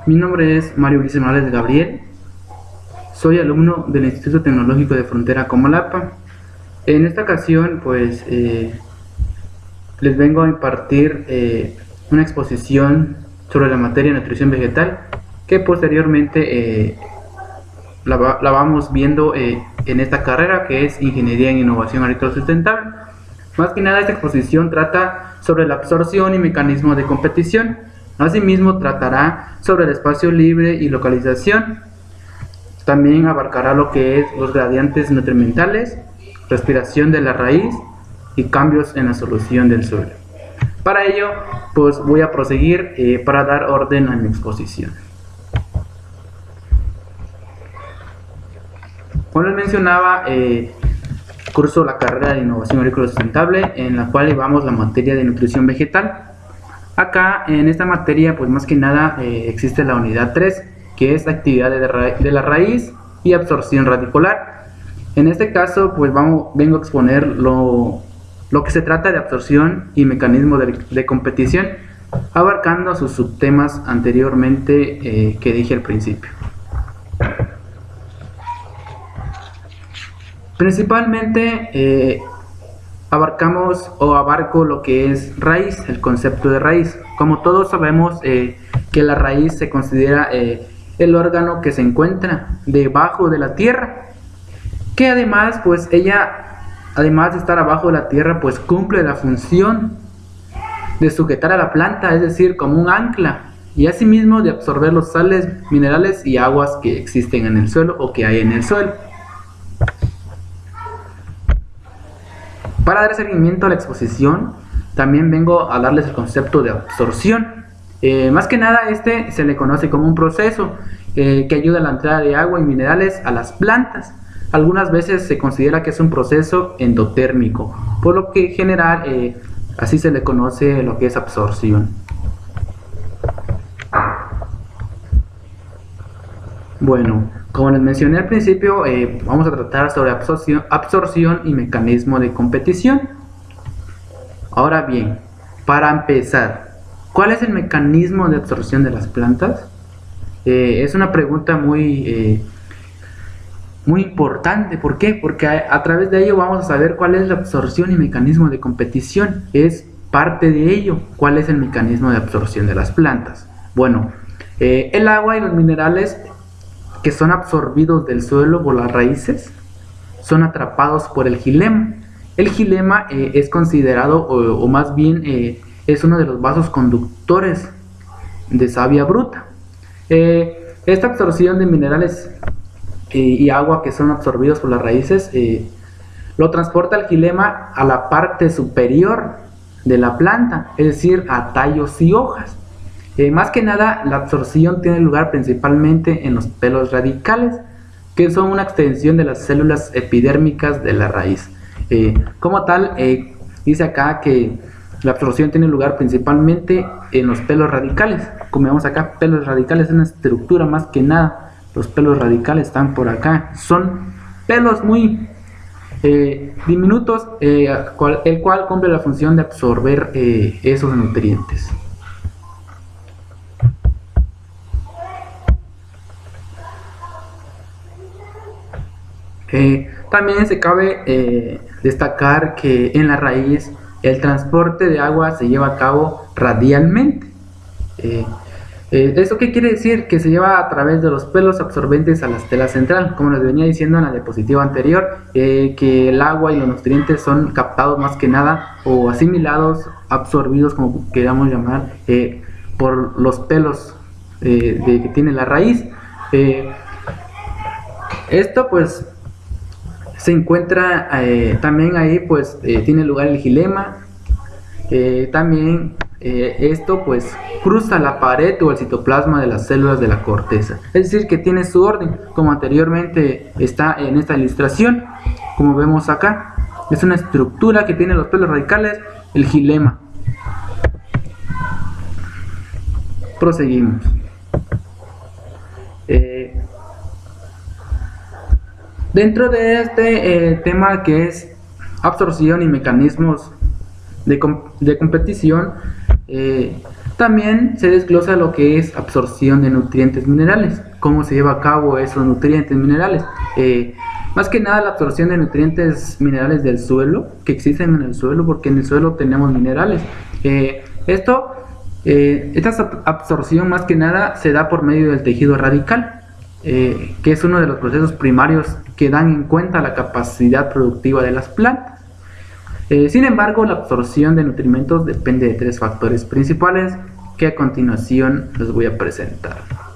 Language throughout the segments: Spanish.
Mi nombre es Mario Ulises Morales Gabriel, soy alumno del Instituto Tecnológico de Frontera Comalapa. En esta ocasión les vengo a impartir una exposición sobre la materia de nutrición vegetal que posteriormente la vamos viendo en esta carrera, que es Ingeniería en Innovación Agrícola Sustentable. Más que nada, esta exposición trata sobre la absorción y mecanismos de competición. Asimismo, tratará sobre el espacio libre y localización. También abarcará lo que es los gradientes nutrimentales, respiración de la raíz y cambios en la solución del suelo. Para ello, pues voy a proseguir para dar orden a mi exposición. Como les mencionaba, curso la carrera de Innovación Agrícola Sustentable, en la cual llevamos la materia de nutrición vegetal. Acá en esta materia, pues más que nada existe la unidad 3, que es actividad de la raíz y absorción radicular. En este caso, pues vengo a exponer lo que se trata de absorción y mecanismo de competición, abarcando sus subtemas anteriormente que dije al principio. Principalmente abarco lo que es raíz, el concepto de raíz. Como todos sabemos que la raíz se considera el órgano que se encuentra debajo de la tierra, que además pues además de estar abajo de la tierra, pues cumple la función de sujetar a la planta, es decir, como un ancla, y asimismo de absorber los sales, minerales y aguas que existen en el suelo o que hay en el suelo. Para dar seguimiento a la exposición, también vengo a darles el concepto de absorción. Más que nada, se le conoce como un proceso que ayuda a la entrada de agua y minerales a las plantas. Algunas veces se considera que es un proceso endotérmico, por lo que en general así se le conoce lo que es absorción. Bueno, como les mencioné al principio, vamos a tratar sobre absorción y mecanismo de competición. Ahora bien, para empezar, ¿cuál es el mecanismo de absorción de las plantas? Es una pregunta muy importante. ¿Por qué? Porque a través de ello vamos a saber cuál es la absorción y mecanismo de competición. Es parte de ello. ¿Cuál es el mecanismo de absorción de las plantas? Bueno, el agua y los minerales que son absorbidos del suelo por las raíces son atrapados por el xilema. El xilema es considerado, o más bien es uno de los vasos conductores de savia bruta. Esta absorción de minerales y agua que son absorbidos por las raíces lo transporta el xilema a la parte superior de la planta, es decir, a tallos y hojas. Más que nada, la absorción tiene lugar principalmente en los pelos radicales, que son una extensión de las células epidérmicas de la raíz. Como tal, dice acá que la absorción tiene lugar principalmente en los pelos radicales. Como vemos acá, pelos radicales es una estructura más que nada. Los pelos radicales están por acá. Son pelos muy diminutos, el cual cumple la función de absorber esos nutrientes. También se cabe destacar que en la raíz el transporte de agua se lleva a cabo radialmente. ¿Eso qué quiere decir? Que se lleva a través de los pelos absorbentes a la estela central, como les venía diciendo en la diapositiva anterior, que el agua y los nutrientes son captados más que nada o asimilados, absorbidos, como queramos llamar, por los pelos que tiene la raíz. Esto pues se encuentra también ahí, pues tiene lugar el xilema. También esto pues cruza la pared o el citoplasma de las células de la corteza, es decir, que tiene su orden, como anteriormente está en esta ilustración. Como vemos acá, es una estructura que tiene los pelos radicales, el xilema. Proseguimos. Dentro de este tema que es absorción y mecanismos de competición, También se desglosa lo que es absorción de nutrientes minerales, cómo se lleva a cabo esos nutrientes minerales. Más que nada la absorción de nutrientes minerales del suelo, que existen en el suelo, porque en el suelo tenemos minerales. Esta absorción más que nada se da por medio del tejido radical, que es uno de los procesos primarios que dan en cuenta la capacidad productiva de las plantas. Sin embargo, la absorción de nutrimentos depende de tres factores principales que a continuación les voy a presentar.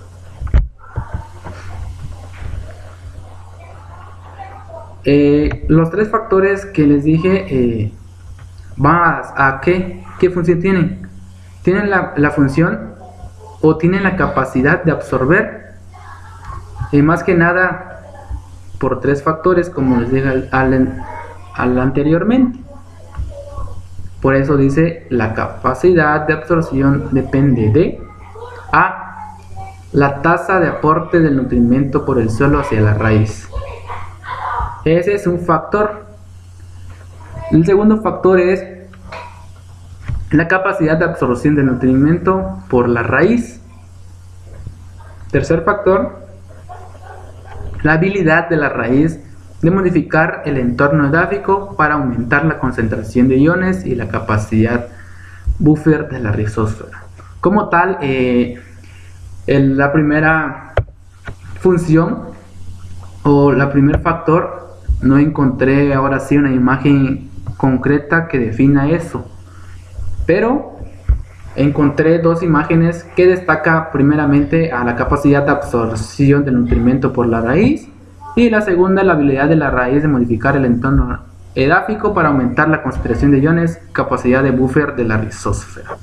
Los tres factores que les dije van a ¿qué función tienen? Tienen la función o tienen la capacidad de absorber, más que nada por tres factores, como les dije anteriormente. Por eso dice la capacidad de absorción depende de A. La tasa de aporte del nutrimento por el suelo hacia la raíz. Ese es un factor. El segundo factor es la capacidad de absorción del nutrimento por la raíz. Tercer factor, la habilidad de la raíz de modificar el entorno edáfico para aumentar la concentración de iones y la capacidad buffer de la rizósfera. Como tal, la primera función o la primer factor, no encontré ahora sí una imagen concreta que defina eso, pero encontré dos imágenes que destaca primeramente a la capacidad de absorción del nutrimento por la raíz, y la segunda, la habilidad de la raíz de modificar el entorno edáfico para aumentar la concentración de iones, capacidad de buffer de la rizósfera.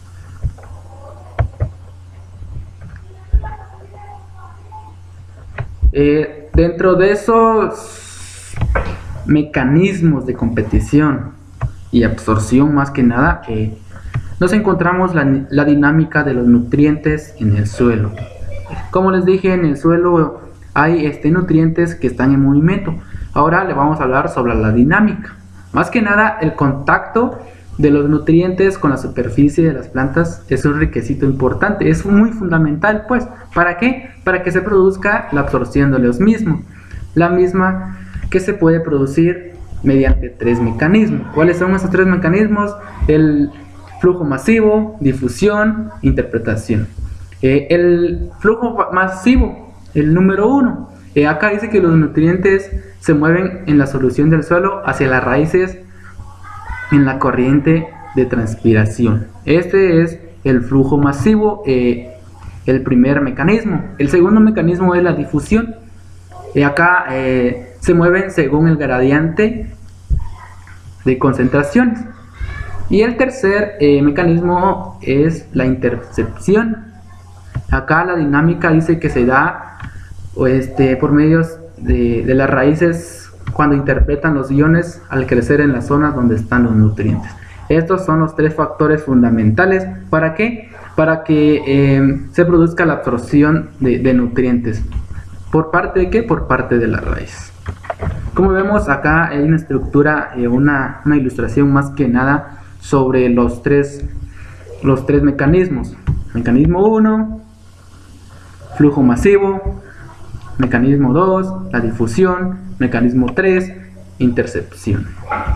Dentro de esos mecanismos de competición y absorción, más que nada, nos encontramos la dinámica de los nutrientes en el suelo. Como les dije, en el suelo hay nutrientes que están en movimiento. Ahora le vamos a hablar sobre la dinámica. Más que nada, el contacto de los nutrientes con la superficie de las plantas es un requisito importante, es muy fundamental, pues. ¿Para qué? Para que se produzca la absorción de los mismos, la misma que se puede producir mediante tres mecanismos. ¿Cuáles son esos tres mecanismos? El flujo masivo, difusión, interpretación. El flujo masivo, el número 1, acá dice que los nutrientes se mueven en la solución del suelo hacia las raíces en la corriente de transpiración. Este es el flujo masivo, el primer mecanismo. El segundo mecanismo es la difusión. Acá se mueven según el gradiente de concentraciones. Y el tercer mecanismo es la intercepción. Acá la dinámica dice que se da por medios de las raíces cuando interpretan los iones al crecer en las zonas donde están los nutrientes. Estos son los tres factores fundamentales. ¿Para qué? Para que se produzca la absorción de nutrientes. ¿Por parte de qué? Por parte de la raíz. Como vemos acá hay una estructura, una ilustración más que nada sobre los tres mecanismos. Mecanismo 1, flujo masivo. Mecanismo 2, la difusión. Mecanismo 3, intercepción.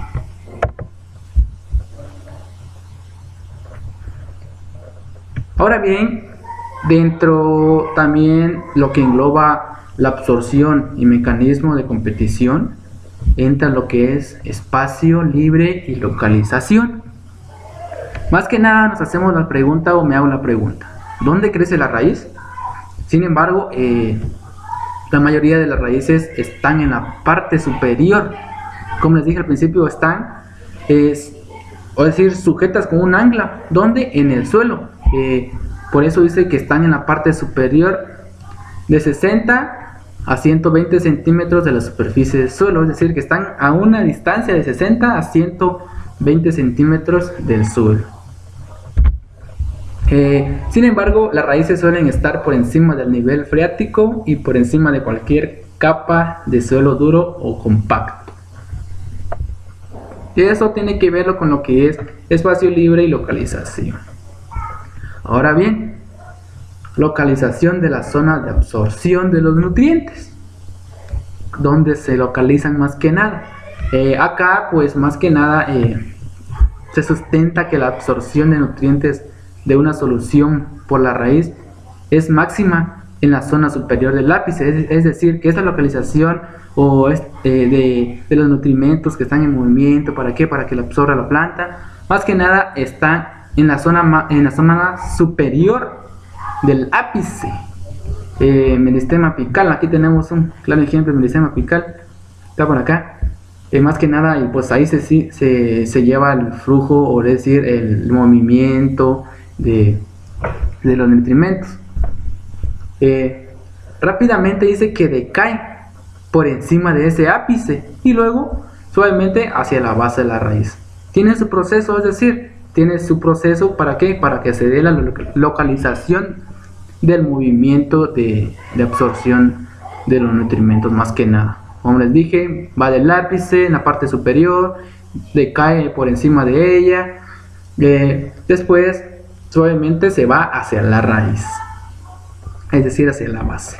Ahora bien, dentro también lo que engloba la absorción y mecanismo de competición, entra lo que es espacio libre y localización. Más que nada nos hacemos la pregunta, o me hago la pregunta, ¿dónde crece la raíz? Sin embargo, la mayoría de las raíces están en la parte superior. Como les dije al principio, están sujetas con un ancla. ¿Dónde? En el suelo. Por eso dice que están en la parte superior de 60 a 120 centímetros de la superficie del suelo. Es decir, que están a una distancia de 60 a 120 centímetros del suelo. Sin embargo, las raíces suelen estar por encima del nivel freático y por encima de cualquier capa de suelo duro o compacto. Y eso tiene que verlo con lo que es espacio libre y localización. Ahora bien, localización de la zona de absorción de los nutrientes, donde se localizan más que nada. Acá pues más que nada se sustenta que la absorción de nutrientes de una solución por la raíz es máxima en la zona superior del ápice, es decir, que esta localización de los nutrimentos que están en movimiento, ¿para qué? Para que la absorba la planta, más que nada está en la zona superior del ápice. Meristema apical, aquí tenemos un claro ejemplo de meristema apical, está por acá. Más que nada, y pues ahí se lleva el flujo, o es decir, el movimiento de los nutrimentos. Rápidamente dice que decae por encima de ese ápice y luego suavemente hacia la base de la raíz. Tiene su proceso, es decir, tiene su proceso ¿para qué? Para que se dé la localización del movimiento de absorción de los nutrimentos, más que nada. Como les dije, va del ápice en la parte superior, decae por encima de ella, después suavemente se va hacia la raíz, es decir, hacia la base.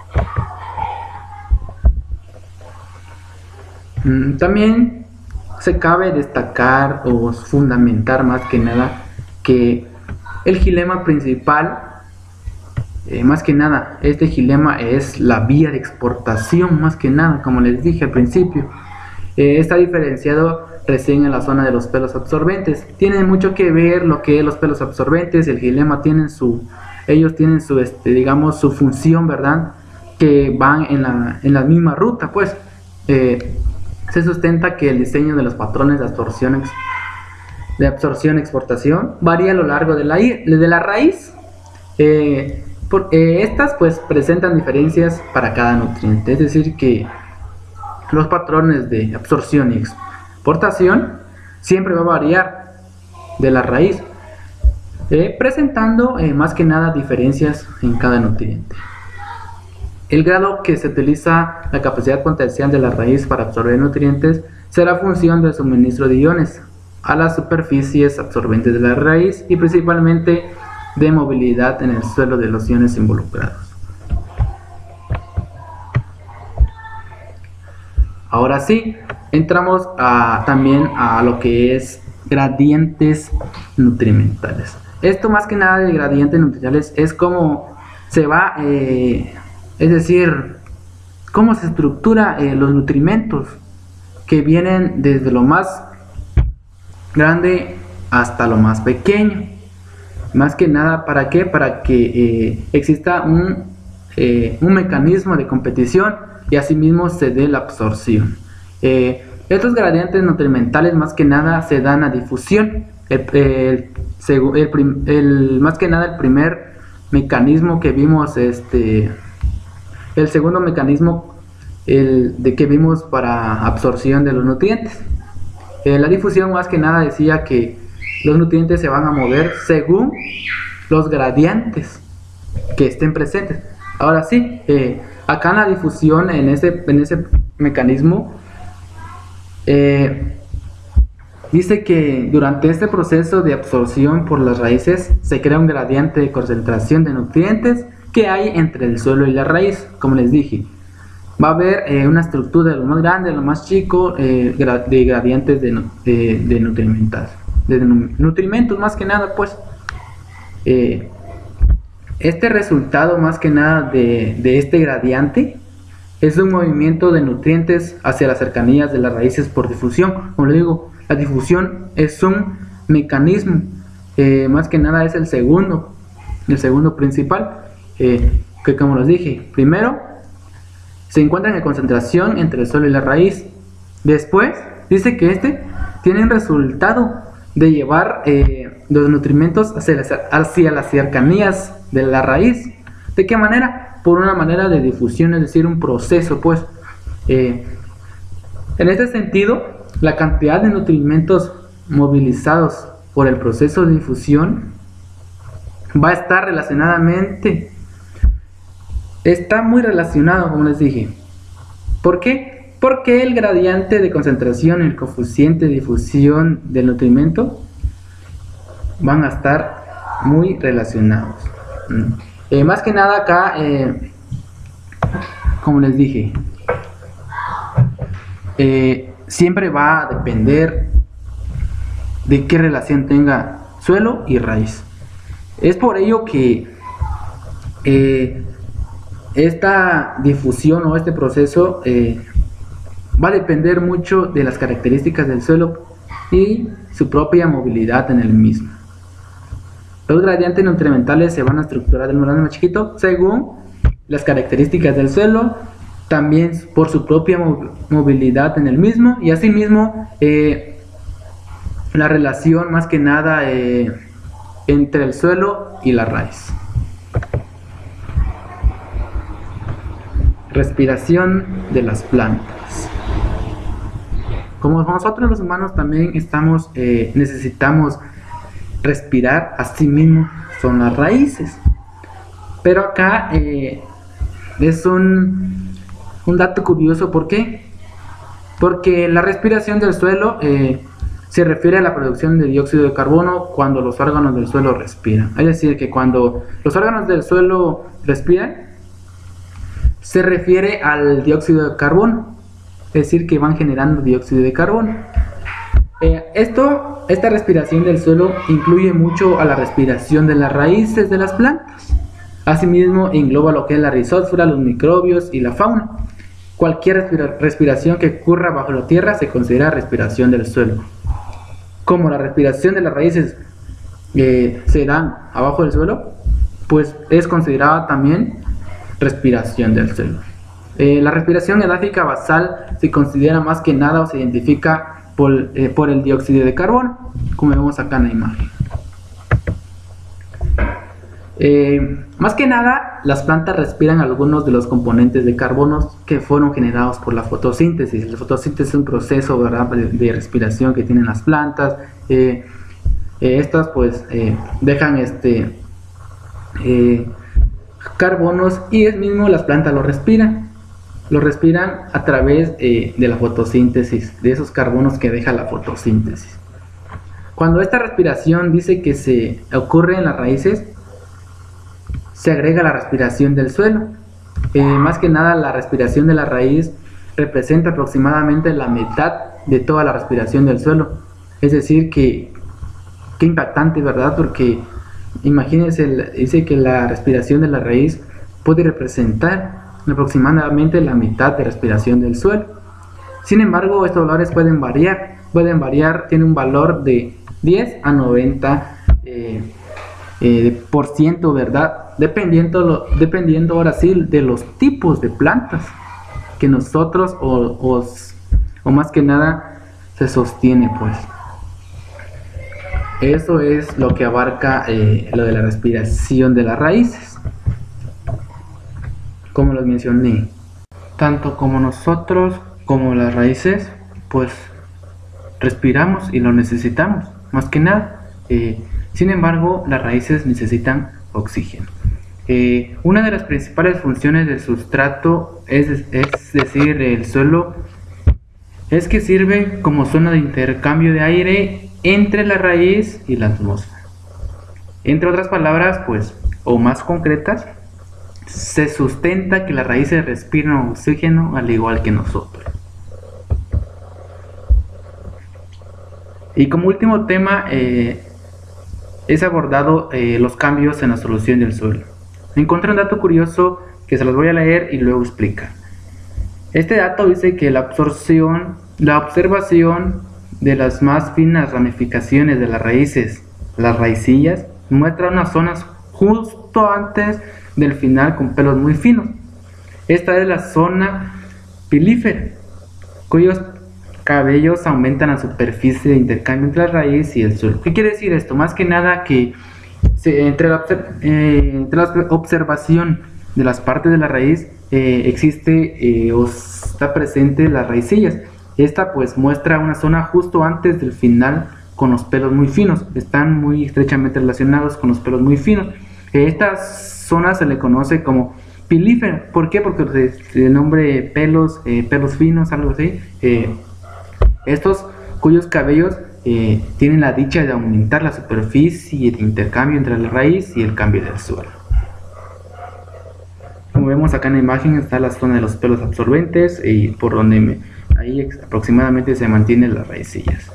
También se cabe destacar o fundamentar más que nada que el xilema principal, más que nada, este xilema es la vía de exportación, más que nada, como les dije al principio. Está diferenciado recién en la zona de los pelos absorbentes. Tiene mucho que ver lo que es los pelos absorbentes. El xilema ellos tienen su, digamos, su función, ¿verdad? Que van en la misma ruta, pues. Se sustenta que el diseño de los patrones de absorción-exportación varía a lo largo de la raíz. Estas pues presentan diferencias para cada nutriente, es decir que los patrones de absorción y exportación siempre va a variar de la raíz, presentando más que nada diferencias en cada nutriente. El grado que se utiliza la capacidad potencial de la raíz para absorber nutrientes será función del suministro de iones a las superficies absorbentes de la raíz y principalmente de movilidad en el suelo de los iones involucrados. Ahora sí, entramos también a lo que es gradientes nutrimentales. Esto más que nada de gradientes nutrimentales es cómo se va, es decir, cómo se estructura los nutrimentos que vienen desde lo más grande hasta lo más pequeño. Más que nada, ¿para qué? Para que exista un mecanismo de competición y asimismo se dé la absorción. Estos gradientes nutrimentales más que nada se dan a difusión. Más que nada el primer mecanismo que vimos, el segundo mecanismo que vimos para absorción de los nutrientes. La difusión más que nada decía que los nutrientes se van a mover según los gradientes que estén presentes. Ahora sí, acá en la difusión, en ese mecanismo, dice que durante este proceso de absorción por las raíces se crea un gradiente de concentración de nutrientes que hay entre el suelo y la raíz. Como les dije, va a haber una estructura de lo más grande a lo más chico, de gradientes de nutrimentos más que nada, pues. Este resultado más que nada de este gradiente es un movimiento de nutrientes hacia las cercanías de las raíces por difusión. Como les digo, la difusión es un mecanismo, más que nada es el segundo principal, que como les dije, primero se encuentran en concentración entre el suelo y la raíz. Después dice que tiene un resultado de llevar los nutrimentos hacia las cercanías de la raíz. ¿De qué manera? Por una manera de difusión, es decir, un proceso, pues. En este sentido, la cantidad de nutrimentos movilizados por el proceso de difusión va a estar está muy relacionado, como les dije. ¿Por qué? Porque el gradiente de concentración y el coeficiente de difusión del nutrimento van a estar muy relacionados. Más que nada acá, como les dije, siempre va a depender de qué relación tenga suelo y raíz. Es por ello que esta difusión o este proceso va a depender mucho de las características del suelo y su propia movilidad en el mismo. Los gradientes nutrimentales se van a estructurar del más chiquito según las características del suelo, también por su propia movilidad en el mismo, y asimismo la relación más que nada entre el suelo y la raíz. Respiración de las plantas. Como nosotros los humanos también necesitamos respirar, así mismo son las raíces. Pero acá es un dato curioso. ¿Por qué? Porque la respiración del suelo se refiere a la producción de dióxido de carbono cuando los órganos del suelo respiran. Es decir, que cuando los órganos del suelo respiran, se refiere al dióxido de carbono. Es decir, que van generando dióxido de carbono. Esta respiración del suelo incluye mucho a la respiración de las raíces de las plantas. Asimismo, engloba lo que es la rizósfera, los microbios y la fauna. Cualquier respiración que ocurra bajo la tierra se considera respiración del suelo. Como la respiración de las raíces se dan abajo del suelo, pues es considerada también respiración del suelo. La respiración edáfica basal se considera más que nada o se identifica por el dióxido de carbono, como vemos acá en la imagen. Más que nada, las plantas respiran algunos de los componentes de carbono que fueron generados por la fotosíntesis. La fotosíntesis es un proceso, ¿verdad?, de respiración que tienen las plantas. Estas pues dejan carbonos, y es mismo las plantas lo respiran a través de la fotosíntesis, de esos carbonos que deja la fotosíntesis. Cuando esta respiración dice que se ocurre en las raíces, se agrega la respiración del suelo. Más que nada, la respiración de la raíz representa aproximadamente la mitad de toda la respiración del suelo. Es decir, que qué impactante, ¿verdad? Porque imagínense, dice que la respiración de la raíz puede representar aproximadamente la mitad de respiración del suelo. Sin embargo, estos valores pueden variar, tiene un valor de 10 a 90 por ciento, ¿verdad? Dependiendo ahora sí de los tipos de plantas que nosotros o más que nada se sostiene, pues. Eso es lo que abarca lo de la respiración de las raíces. Como los mencioné, tanto como nosotros como las raíces, pues respiramos y lo necesitamos, más que nada. Sin embargo, las raíces necesitan oxígeno. Una de las principales funciones del sustrato, es decir, el suelo, es que sirve como zona de intercambio de aire entre la raíz y la atmósfera. Entre otras palabras, pues, o más concretas, se sustenta que las raíces respiran oxígeno al igual que nosotros. Y como último tema, es abordado los cambios en la solución del suelo. Encontré un dato curioso que se los voy a leer y luego explicar. Este dato dice que la observación de las más finas ramificaciones de las raíces, las raicillas, muestra unas zonas justo antes del final con pelos muy finos. Esta es la zona pilífera, cuyos cabellos aumentan la superficie de intercambio entre la raíz y el suelo. ¿Qué quiere decir esto? Más que nada que entre la observación de las partes de la raíz existe o está presente las raicillas. Esta pues muestra una zona justo antes del final con los pelos muy finos. Están muy estrechamente relacionados con los pelos muy finos. Esta zona se le conoce como pilífera. ¿Por qué? Porque el nombre pelos finos, algo así. Estos cuyos cabellos tienen la dicha de aumentar la superficie de intercambio entre la raíz y el cambio del suelo. Como vemos acá en la imagen está la zona de los pelos absorbentes y por donde ahí aproximadamente se mantienen las raicillas.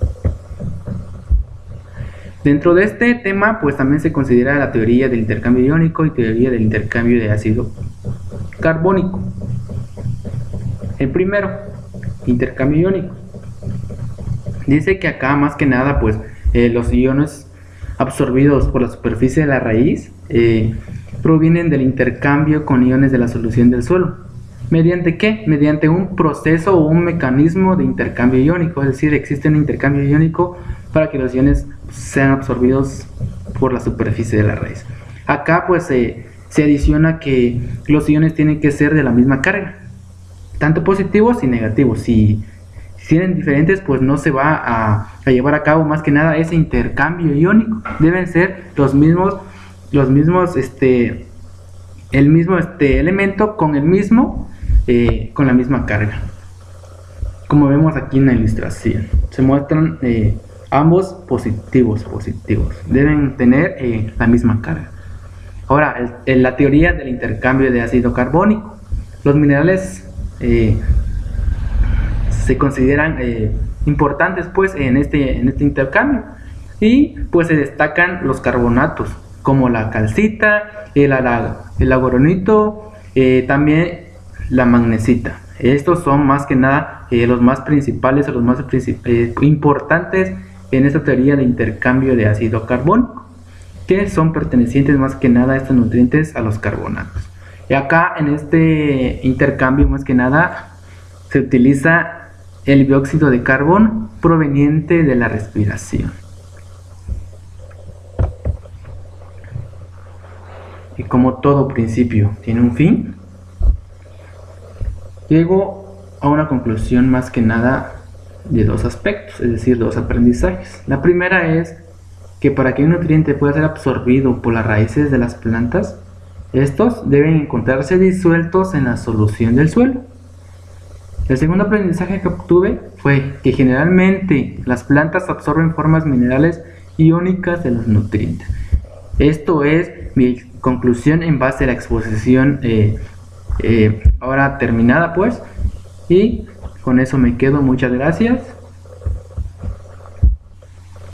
Dentro de este tema pues también se considera la teoría del intercambio iónico y teoría del intercambio de ácido carbónico. El primero, intercambio iónico. Dice que acá más que nada pues los iones absorbidos por la superficie de la raíz provienen del intercambio con iones de la solución del suelo. ¿Mediante qué? Mediante un proceso o un mecanismo de intercambio iónico, es decir, existe un intercambio iónico para que los iones sean absorbidos por la superficie de la raíz. Acá pues se adiciona que los iones tienen que ser de la misma carga, tanto positivos y negativos. Si tienen diferentes, pues no se va a llevar a cabo más que nada ese intercambio iónico. Deben ser el mismo elemento con con la misma carga. Como vemos aquí en la ilustración, se muestran ambos positivos. Deben tener la misma carga. Ahora, la teoría del intercambio de ácido carbónico. Los minerales se consideran importantes pues en este intercambio, y pues se destacan los carbonatos como la calcita, el aragonito, también la magnesita. Estos son más que nada los más principales o los más importantes en esta teoría de intercambio de ácido carbónico, que son pertenecientes más que nada a estos nutrientes, a los carbonatos. Y acá en este intercambio más que nada se utiliza el dióxido de carbono proveniente de la respiración. Y como todo principio tiene un fin, llego a una conclusión más que nada de dos aspectos, es decir, dos aprendizajes. La primera es que para que un nutriente pueda ser absorbido por las raíces de las plantas, estos deben encontrarse disueltos en la solución del suelo. El segundo aprendizaje que obtuve fue que generalmente las plantas absorben formas minerales iónicas de los nutrientes. Esto es mi conclusión en base a la exposición ahora terminada pues, y con eso me quedo. Muchas gracias.